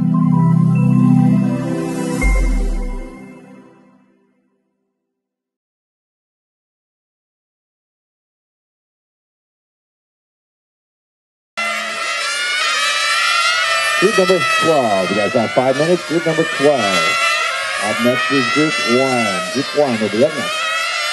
Group number 12. You guys have 5 minutes. Group number 12. Up next is Group 1. Group 1 will be up next.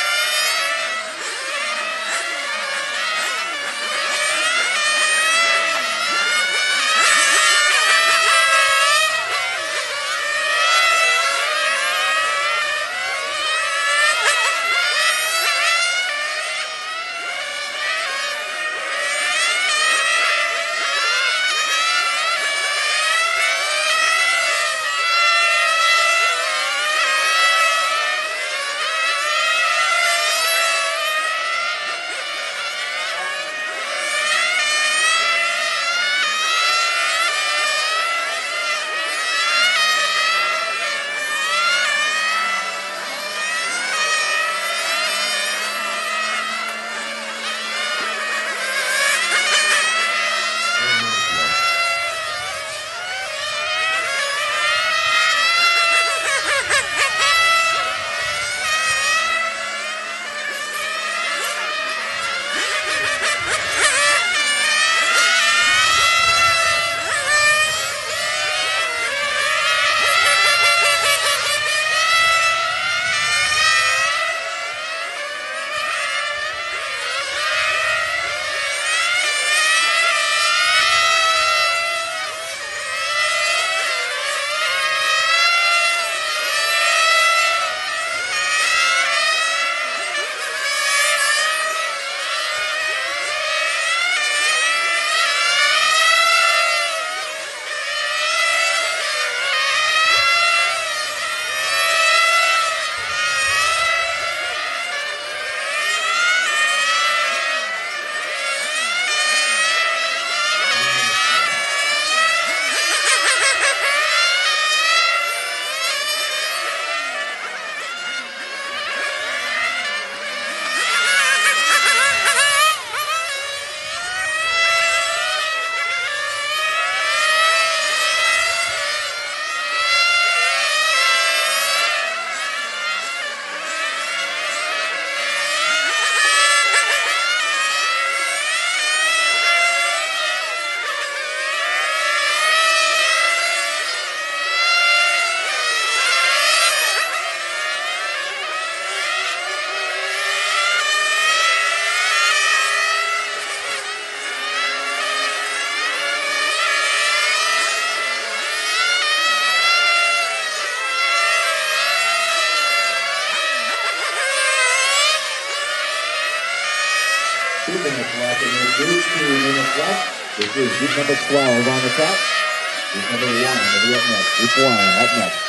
This is group number 12 on the top. Group number 1 will be up next. Group 1 up next.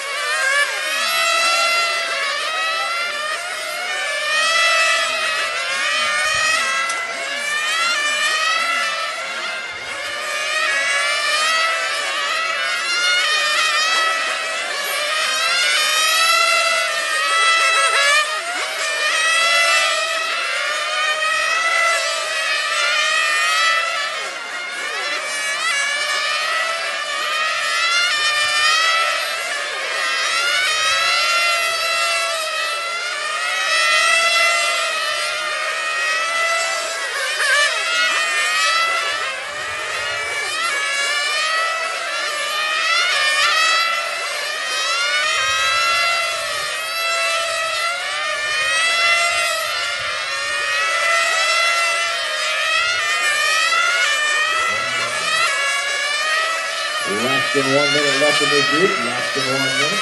Less than 1 minute left in this group. Less than 1 minute.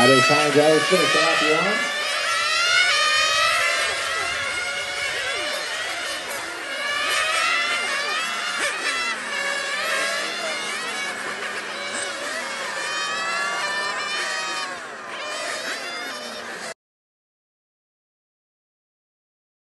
Riders, time drivers, finish the lap you're on.